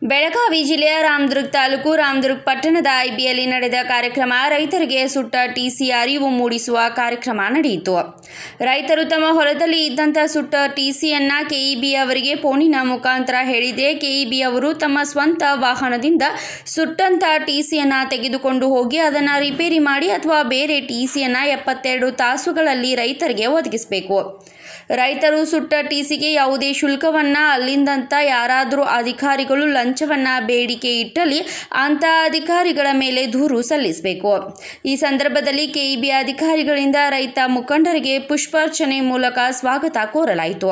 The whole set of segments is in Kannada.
ಬೆಳಗಾವಿ ಜಿಲ್ಲೆಯ ರಾಮದುರ್ಗ ತಾಲೂಕು ರಾಮದುರ್ಗ ಪಟ್ಟಣದ ಐಬಿಯಲ್ಲಿ ನಡೆದ ಕಾರ್ಯಕ್ರಮ ರೈತರಿಗೆ ಸುಟ್ಟ ಟಿಸಿ ಅರಿವು ಮೂಡಿಸುವ ಕಾರ್ಯಕ್ರಮ ನಡೆಯಿತು. ರೈತರು ತಮ್ಮ ಹೊಲದಲ್ಲಿ ಇದ್ದಂಥ ಸುಟ್ಟ ಟಿಸಿಯನ್ನು ಕೆಇಬಿ ಅವರಿಗೆ ಫೋನಿನ ಮುಖಾಂತರ ಹೇಳಿದರೆ ಕೆಇಬಿ ಅವರು ತಮ್ಮ ಸ್ವಂತ ವಾಹನದಿಂದ ಸುಟ್ಟಂಥ ಟಿಸಿಯನ್ನು ತೆಗೆದುಕೊಂಡು ಹೋಗಿ ಅದನ್ನು ರಿಪೇರಿ ಮಾಡಿ ಅಥವಾ ಬೇರೆ ಟಿಸಿಯನ್ನು 72 ತಾಸುಗಳಲ್ಲಿ ರೈತರಿಗೆ ಒದಗಿಸಬೇಕು. ರೈತರು ಸುಟ್ಟ ಟಿಸಿಗೆ ಯಾವುದೇ ಶುಲ್ಕವನ್ನು ಅಲ್ಲಿಂದಂಥ ಯಾರಾದರೂ ಅಧಿಕಾರಿಗಳು ಲಂಚವನ್ನು ಬೇಡಿಕೆ ಇಟ್ಟಲ್ಲಿ ಅಂಥ ಅಧಿಕಾರಿಗಳ ಮೇಲೆ ದೂರು ಸಲ್ಲಿಸಬೇಕು. ಈ ಸಂದರ್ಭದಲ್ಲಿ ಕೆಇಬಿ ಅಧಿಕಾರಿಗಳಿಂದ ರೈತ ಮುಖಂಡರಿಗೆ ಪುಷ್ಪಾರ್ಚನೆ ಮೂಲಕ ಸ್ವಾಗತ ಕೋರಲಾಯಿತು.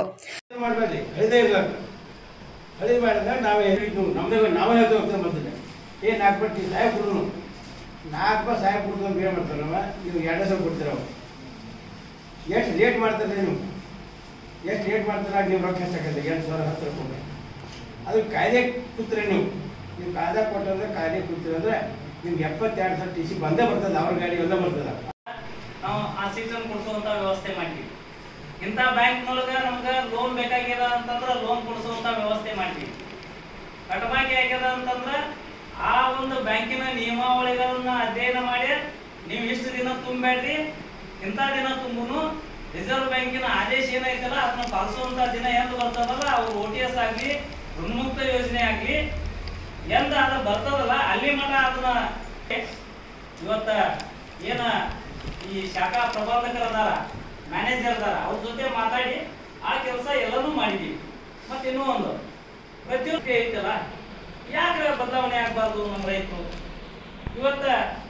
ಎಷ್ಟು ರೇಟ್ ಮಾಡ್ತಾರೆ ನೀವು ರೊಕ್ಕ ಎಷ್ಟಾಗತ್ತೆ 8,000 10 ರೂಪಾಯಿ ಅದು ಕಾಯ್ದೆ ಕೂತ್ರೆ ನೀವು ಕಾಯ್ದೆ ಕೊಟ್ಟಂದ್ರೆ ಕಾಯ್ದೆ ಕೂತಿರಂದ್ರೆ ನಿಮ್ಗೆ 72,000 ಟಿಸಿ ಬಂದೇ ಬರ್ತದೆ. ಅವ್ರ ಗಾಡಿ ಎಲ್ಲ ಬರ್ತದೆ. ನಾವು ಆ ಸೀಸನ್ ಕೊಡಿಸುವಂತ ವ್ಯವಸ್ಥೆ ಮಾಡ್ತೀವಿ. ಇಂಥ ಬ್ಯಾಂಕ್ನೊಳಗೆ ನಮ್ಗೆ ಲೋನ್ ಬೇಕಾಗ್ಯದ ಅಂತಂದ್ರೆ ಲೋನ್ ಕೊಡಿಸುವಂತ ವ್ಯವಸ್ಥೆ ಮಾಡ್ತೀವಿ. ಕಟಬಾಕಿ ಆಗ್ಯದ ಅಂತಂದ್ರೆ ಆ ಒಂದು ಬ್ಯಾಂಕಿನ ನಿಯಮಾವಳಿಗಳನ್ನ ಅಧ್ಯಯನ ಮಾಡಿ ನೀವು ಇಷ್ಟು ದಿನ ತುಂಬಬೇಡ್ರಿ, ಇಂಥ ದಿನ ತುಂಬುನು ರಿಸರ್ವ್ ಬ್ಯಾಂಕಿನ ಆದೇಶ ಏನೈತಲ್ಲ ಅದನ್ನ ಪಾಲಿಸುವಂತ ದಿನ ಎಂದು ಬರ್ತದಲ್ಲ ಅವ್ರು OTS ಆಗಲಿ ಋಣಮುಕ್ತ ಯೋಜನೆ ಆಗಲಿ ಎಂದ ಅದ ಬರ್ತದಲ್ಲ ಅಲ್ಲಿ ಮಠ ಅದನ್ನ ಇವತ್ತ ಏನ ಈ ಶಾಖಾ ಪ್ರಬಂಧಕರದಾರ ಮ್ಯಾನೇಜರ್ ಅದಾರ ಅವ್ರ ಜೊತೆ ಮಾತಾಡಿ ಆ ಕೆಲಸ ಎಲ್ಲನೂ ಮಾಡಿದೀವಿ. ಮತ್ತೆ ಇನ್ನೂ ಒಂದು ಪ್ರತಿಯೊಂದು ಐತಲ್ಲ ಯಾಕೆ ಬದಲಾವಣೆ ಆಗಬಾರ್ದು ನಮ್ಮ ರೈತರು? ಇವತ್ತ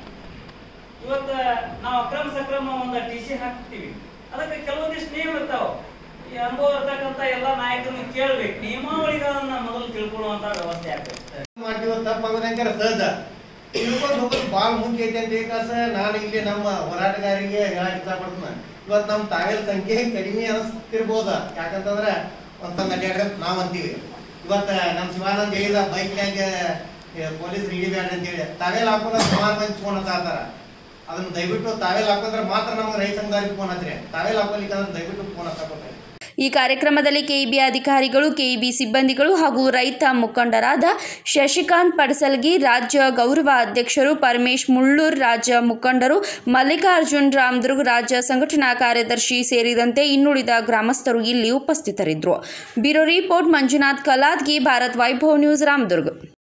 ನಾವು ಅಕ್ರಮ ಸಕ್ರಮ ಒಂದು ಟಿಸಿ ಹಾಕ್ತೀವಿ, ಅದಕ್ಕೆ ಕೆಲವೊಂದಿಷ್ಟು ನಿಯಮ ಇರ್ತಾವ. ಈ ಅನುಭವ ಇರ್ತಕ್ಕಂಥ ಎಲ್ಲ ನಾಯಕರನ್ನ ಕೇಳ್ಬೇಕು, ನಿಯಮಾವಳಿಗಳನ್ನ ಮೊದಲು ತಿಳ್ಕೊಳ್ಳುವಂತ ವ್ಯವಸ್ಥೆ ಆಗ್ತದೆ. ಮಾಡ್ತೀವಿ ತಪ್ಪಂದ್ರೆ ಸಹಜ ತಿಳ್ಕೊಂಡು ಹೋಗೋದು ಭಾಳ ಮುಖ್ಯ ಐತೆ ಅಂತ ಏಕಾಸ ನಾನು ಇಲ್ಲಿ ನಮ್ಮ ಹೋರಾಟಗಾರಿಗೆ ಹೇಳಕ್ ಇಷ್ಟಪಡ್ತೀನಿ. ಇವತ್ತು ನಮ್ಮ ತಾವೆಲ್ ಸಂಖ್ಯೆ ಕಡಿಮೆ ಅನಿಸ್ತಿರ್ಬೋದ, ಯಾಕಂತಂದ್ರೆ ಒಂದ್ ಅಡ್ಡಾಡ ನಾವ್ ಅಂತೀವಿ. ಇವತ್ತ ನಮ್ಮ ಶಿವಾನಂದ್ ಹೇಳಿದ ಬೈಕ್ನಾಗ ಪೊಲೀಸ್ ಹಿಡಿಬೇಡ ಅಂತ ಹೇಳಿ ತಾವೆಲ್ ಹಾಕೊಂಡ್ರೆ ಸುಮಾರು ಮಂದಿ ಫೋನ್ ಹತ್ತಾರ. ಅದನ್ನ ದಯವಿಟ್ಟು ತಾವೆಲ್ ಹಾಕೊಂಡ್ರೆ ಮಾತ್ರ ನಮ್ಗೆ ರೈತ ಸಂಘದವ್ರಿಗೆ ಫೋನ್ ಹತ್ರಿ, ತಾವೆಲ್ ಹಾಕೊಲಿಕ್ಕಂದ್ರೆ ದಯವಿಟ್ಟು ಫೋನ್ ಹತ್ತಕೊಡ್ರಿ. ಈ ಕಾರ್ಯಕ್ರಮದಲ್ಲಿ ಕೆಇಬಿ ಅಧಿಕಾರಿಗಳು, ಕೆಇಬಿ ಸಿಬ್ಬಂದಿಗಳು ಹಾಗೂ ರೈತ ಮುಖಂಡರಾದ ಶಶಿಕಾಂತ್ ಪಡಸಲ್ಗಿ, ರಾಜ್ಯ ಗೌರವ ಅಧ್ಯಕ್ಷರು ಪರಮೇಶ್ ಮುಳ್ಳೂರ್, ರಾಜ್ಯ ಮುಖಂಡರು ಮಲ್ಲಿಕಾರ್ಜುನ್ ರಾಮದುರ್ಗ, ರಾಜ್ಯ ಸಂಘಟನಾ ಕಾರ್ಯದರ್ಶಿ ಸೇರಿದಂತೆ ಇನ್ನುಳಿದ ಗ್ರಾಮಸ್ಥರು ಇಲ್ಲಿ ಉಪಸ್ಥಿತರಿದ್ದರು. Bureau report Manjunath Kaladgi, Bharat Vaibhav news, Ramdurg.